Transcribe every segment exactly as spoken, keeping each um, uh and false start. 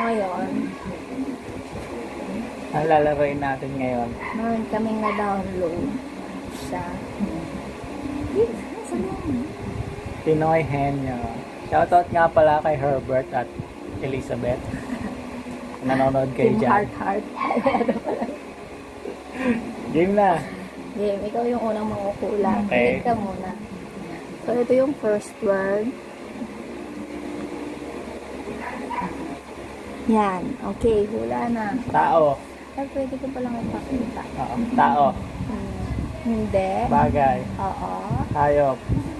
ngayon, ang lalaroin natin ngayon. meron kaming na-download siya. Yes, saan yan? Pinoy Henyo. Shoutout nga pala kay Herbert at Elizabeth. Nanonood kayo Team dyan. Heart Heart. Ano pala? Game na. Game, ikaw yung unang makukulang. Okay. Hit ka muna. So, ito yung first word. Yan. Okay, hula na. Tao. Ay, pwede ko palang ipakita. Oo. Tao. Hmm. Hindi. Bagay. Oo. Hayop.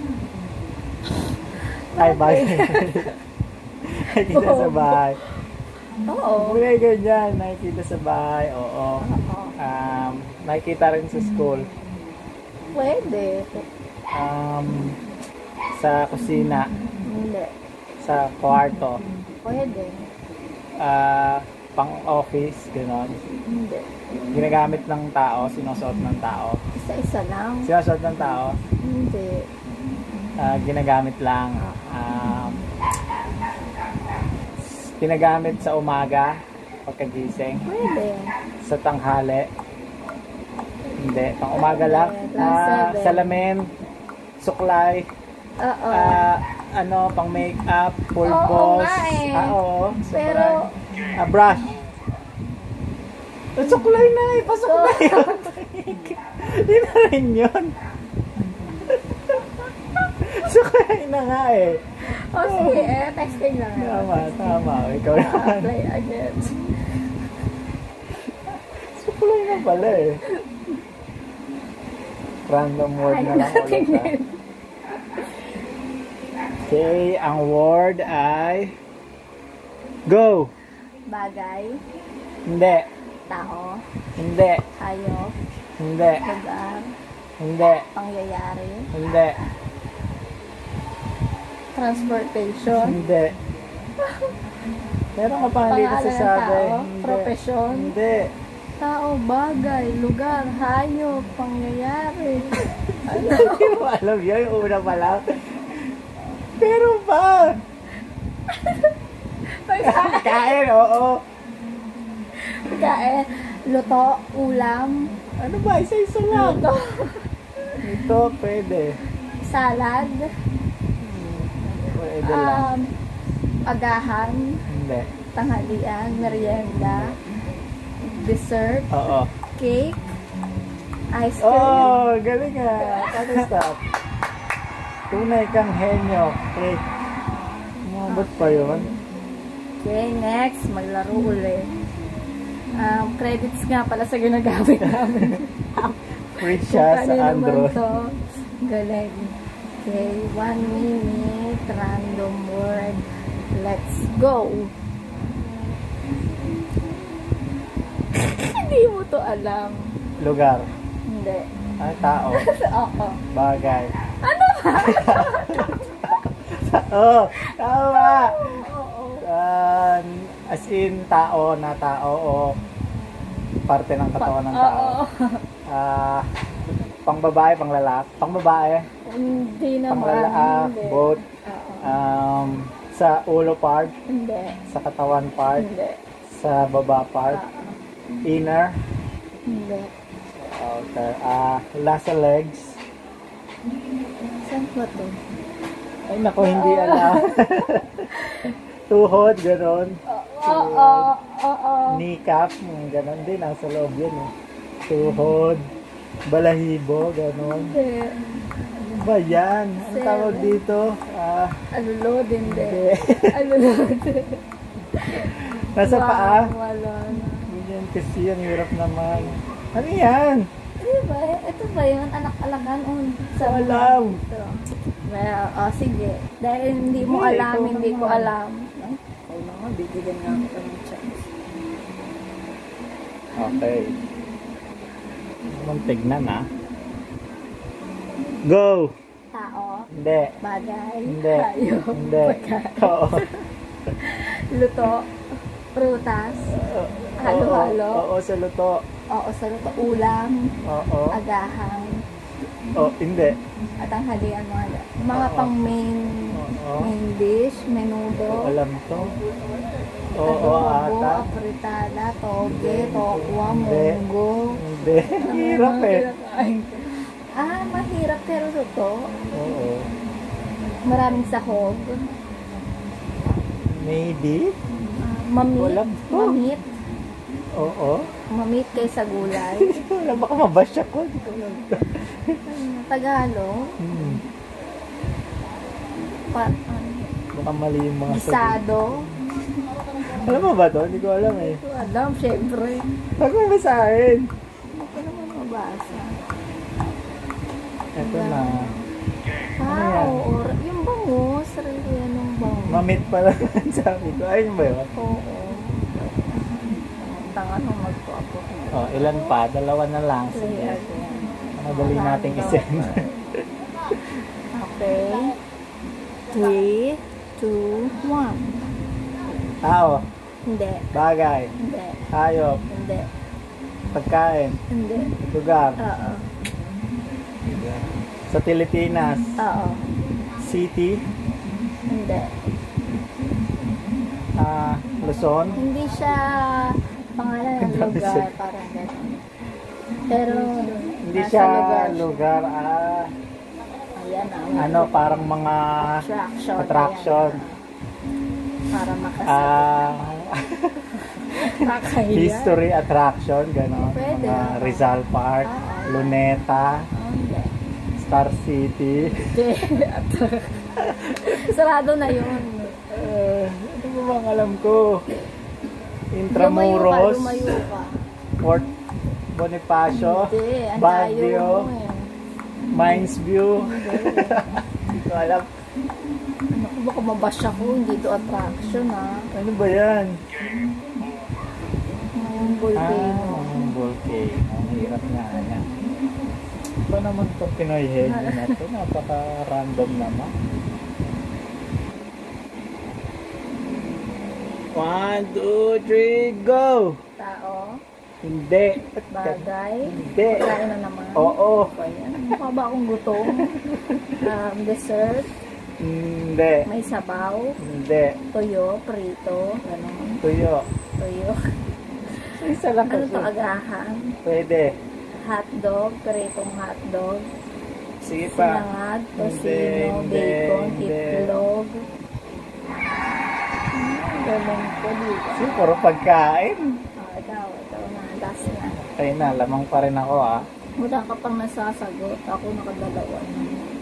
Ay, bagay. Nakikita sa bahay. Oo. Muna ganyan. Nakikita sa bahay. Oo. Oo. Um, nakikita rin sa school. Pwede. Um, sa kusina. Hindi. Sa kwarto. Pwede. Uh, pang-office. Ganon. Hindi. Ginagamit ng tao. Sinusuot ng tao. Isa-isa lang. Sinusuot ng tao. Hindi. Uh, ginagamit lang. Um, ginagamit sa umaga. Pagkagising. Pwede. Sa tanghali. Hindi. Pang umaga lang. Uh, salamin. Suklay. Oo. Uh, ano, pang make-up. Oo Pulbos. nga eh. Ah, oo. Pero, Uh, brush. Uh, suklay na eh. Pasuklay yun. Hindi na rin yun. Suklay na nga eh. oh sige, eh, texting lang. Tama, tama. Ikaw naman. Play again. Suklay na pala eh. Random word na lang ulit ha. Okay, ang word ay go. Bagay, Hindi. tao, Hindi. hayop, Hindi. lugar, Hindi. pangyayari, Hindi. transportation, Hindi. Meron ka pang hindi pangalan ng nasasabi. tao, Hindi. profesyon, Hindi. tao, bagay, lugar, hayop, pangyayari. Hindi mo alam yun. Yung una pa lang. Pero ba? Kain, oo. Pagkain, luto, ulam, Ano ba? Isa-isa lang. luto, Ito, pwede. salad, Pwede lang. um, agahan, Hindi. tanghalian, merienda, dessert, Oo. cake, ice cream. Oh, galing ah. Paano stop? Tunay kang henyo. Okay. Umabot pa yun. Okay, next, maglaro ulit. Um, credits nga pala sa ginagamit namin. Free siya sa Kung kanino man Android. to. Galing. Okay, one minute, random word. Let's go! Hindi mo to alam. Lugar. Hindi. Ay, tao. Oo. Bagay. Ano ba? Oo. Tama. Oo. Uh, as in, tao na tao o parte ng katawan ng tao. Oo. Ah, pang babae, pang lalaki. Pang babae, Hindi pang naman. lalaki, Hindi. both. Oo. Um, sa ulo part, Hindi. sa katawan part, Hindi. sa baba part, Oo. inner. Hindi. Okay. Ah, lasa legs. Saan ba to? Ay nako, hindi alam. Tuhod, ganon. Oo. Oo. Kneecap, mm, ganon din. Nasa loob yun eh. Tuhod, balahibo, ganon. Hindi. Ano ba yan? Ano Seven. tawag dito? Ah, Alulod, hindi. hindi. Alulod. Nasa Wow, paa? Wala na. Yan kasi, ang hirap naman. Ano yan? Ano ba? Ito ba yun? Anak-alagan? O, sa Alam. Ito. Well, oh, sige. Dahil hindi mo Hindi, alam, ikaw hindi ko naman. alam. Ay, ikaw na nga, bibigyan nga kita ng chance. Okay. Anong tignan ah? Go! Tao, Hindi. bagay, Hindi. hayop, Hindi. pagkain, Oo. luto, prutas, Oo. Halo-halo. Oo, sa luto. oo, sa luto, ulam, Oo. agahan, Oh, hindi. At ang halian mga mga Oo. pang main Oo. main dish, menudo, Alam to. Oo, adobo, ata. afritada, toge, tokwa, Hindi. munggo. Hindi. Hirap eh. Ah, mahirap pero totoo. Oo. Maraming sahog. Maybe. Ah, mamit. Walang to. Mamit. Oo. Mamit kaysa gulay. Wala, baka mabash ako. Hindi ko alam to. Tagalog. Hmm. Pa, ano, Baka mali yung mga sagot. gisado. Alam mo ba to? Hindi ko alam eh. Hindi ko alam, syempre. Huwag mo basahin. Hindi ko naman mabasa. Ito na. Ah, yan? oo. Yung bangus. Sarili yan ng bangus. Mamit pala sabi ko. Ayun ba yun? Oo. Tanga nung magpo-apo. Oh, ilan pa? Dalawa na lang. Play Sige. again. Madali nating isend. Okay. Three, two, one. Tao. Hindi. Bagay. Hindi. Hayop. Hindi. Pagkain. Hindi. Lugar. Oo. Sa Pilipinas. Oo. City. Hindi. Ah, Luzon. Hindi siya pangalan ng Dami lugar. siya. Parang gano'n. Pero, Hindi nasa siya lugar. lugar. Ah, Ayan, ah, ano, parang mga attraction. attraction. Ayan, ah. Para makasagot. Ah, Kakahiya. history attraction, gano'n. Pwede, Mga oo. Rizal Park, Oo. Luneta, Oh, hindi. Star City. Hindi. Sarado na yun. Uh, ano ba bang alam ko? Lumayo ka, Intramuros, lumayo ka. Fort Bonifacio, Hindi, ang layo Baguio, mo eh. Mines View. Hindi ko alam. Ano ko, baka mabash ako, hindi to attraction ha. Ano ba yan? Ngayong volcano. Ah, ang volcano. Mahirap nga yan. Ba naman itong Pinoy head na ito? Napaka-random naman. One, two, three, go! Tao, Hindi. bagay, Hindi. pagkain na naman. Oo. Ano ba yan? Mukha ba akong gutom? Um, dessert, Hindi. may sabaw, Hindi. toyo, prito, gano'n. Tuyo. Toyo. Isa lang Ano kasi. to, agahan? Pwede. Hotdog, pritong hotdog, Sige pa. sinangag, Hindi, tosino, hindi, bacon, hindi. itlog. Hmm, galing ko dito. Sige, puro pagkain. Ah, ikaw, ikaw na, last na. Ayun na, lamang pa rin ako ah. Wala ka pang nasasagot, ako nakadalawa na.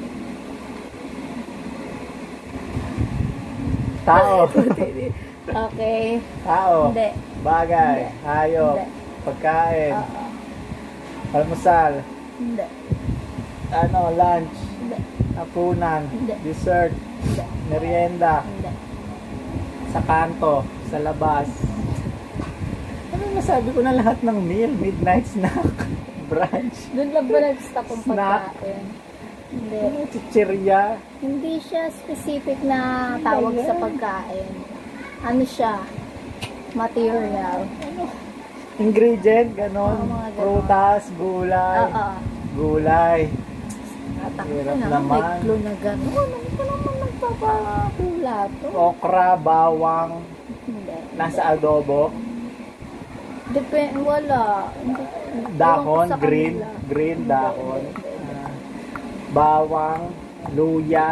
Tao. Okay. Tao. Hindi. Bagay. Hindi. Hayop. Hindi. Pagkain. Oo. Almusal. Hindi. Ano, lunch. Hindi. Hapunan. Hindi. Dessert. Hindi. Merienda. Hindi. Sa kanto. Sa labas. Ano nasabi ko na lahat ng meal? Midnight snack. Brunch. Doon lang ba nag-stop ang Snack. pagkain? Hindi. Ano, chichirya. Hindi siya specific na tawag sa pagkain. Ano siya? Material. Ingredient, ganon. Oo, mga ganon. Prutas, gulay. Oo. Gulay. Natakot Hirap na. May naman. clue na gano'n. Ano ka naman nagpapakula to? Okra, bawang. Hindi. Nasa adobo. Depende, wala. Hindi- Dahon, ewan ko sa green. kanila. Green, Hindi, dahon. hindi, hindi. Ah, bawang, luya.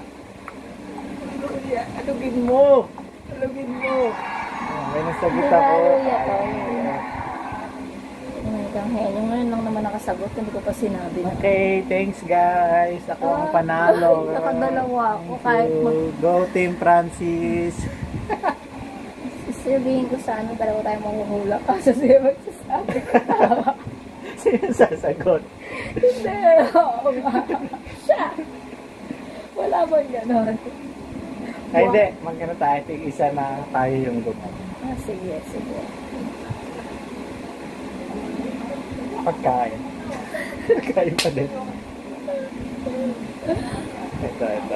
Luya, alugin mo. Alugin mo. Ah, may nasagot Hindi ako. ba luya to? Ay, kang henyo. Ngayon lang naman nakasagot. Hindi ko pa sinabi na. Okay, thanks guys. Ako ang panalo. Ay, nakadalawa ako. Thank Kahit you. mag- Go Team Francis. sabihin ko sa ano, dalawa tayo mahuhula. Kaso siya magsasabi. Sino sasagot? Hindi. Oo nga. Siya. Wala bang ganon? Ay, hindi. Magkano tayo? Tig isa na tayo yung gumawa. Ah, sige, sige. Pagkain. Pagkain pa din. Ito, ito.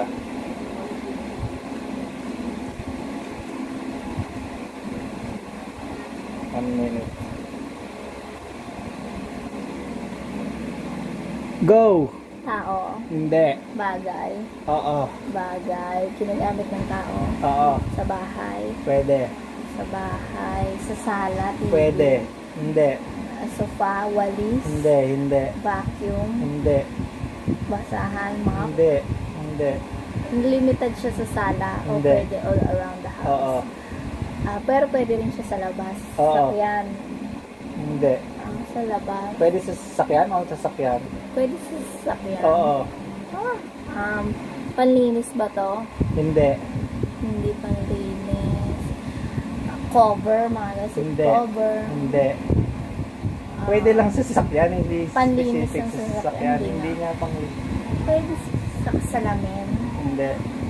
One minute. Go! Tao. Hindi. Bagay. Oo. Bagay. Kinagamit ng tao. Oo. Sa bahay. Pwede. Sa bahay. Sa sala. T V. Pwede. Hindi. Uh, sofa. Walis. Hindi. Hindi. Vacuum. Hindi. Basahan. Mop. Hindi. Hindi. Limited siya sa sala. O Hindi. pwede all around the house. Oo. Ah, pero pwede rin siya sa labas. Oo. Sakyan. Hindi. Ah, sa labas. Pwede sa sasakyan o sa sasakyan? Pwede sa sakyan. Oo. Ah, um, panlinis ba to? Hindi. Hindi panlinis. Ah, cover, mga nasa Hindi. cover. Hindi. Ah, Pwede lang sa sasakyan, hindi Panlinis specific lang sa sa sasakyan. sasakyan, Hindi hindi niya pang... Pwede sa salamin. Hindi.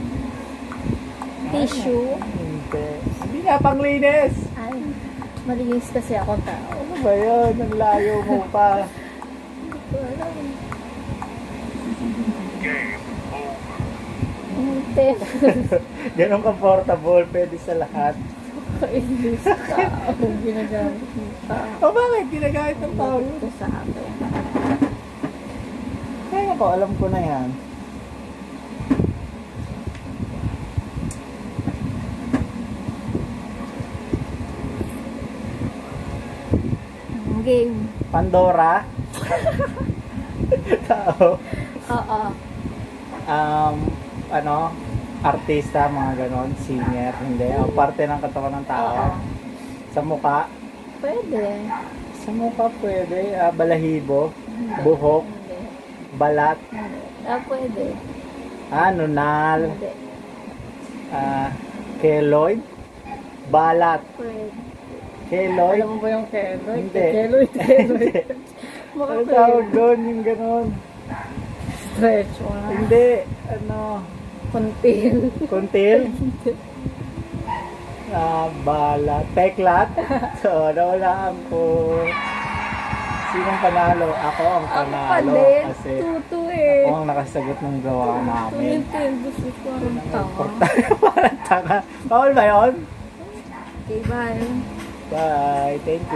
Tissue. Hindi. Hindi nga panglinis! Ay, malinis kasi ako tao. Ano ba yun? Ang layo mo pa. Hindi ko alam. Hindi. Ganun comfortable, pwede sa lahat. Kainis tao. Ginagamit ng tao. O bakit? Ginagamit ng tao Bakit yun? ko sa akin? Kaya ko, alam ko na yan. Game. Pandora. Tao. Oo. Um, ano? Artista, mga ganon. Singer, hindi. O parte ng katawan ng tao. Oo. Sa mukha. Pwede. Sa mukha pwede. Ah, balahibo. Hindi. Buhok. Hindi. Balat. Hindi. Ah, pwede. Ah, nunal. Hindi. Ah, keloid. Balat. Pwede. Keloid. Alam mo ba yung keloid? Hindi. Keloid, keloid. Baka Ano pwede. tawag doon? Yung ganon. Stretch mo na. Hindi. Ano? Kuntil. Kuntil. Ah, balat. Teklat. So, nawalaan ko. Sinong panalo? Ako ang Ako panalo. palit. Kasi Tutu eh. ako ang nakasagot ng gawa namin. Tulintin. Gusto ko ang tama. Parang tanga. Bawal ba yun? Okay, bye. Bye. Thank you.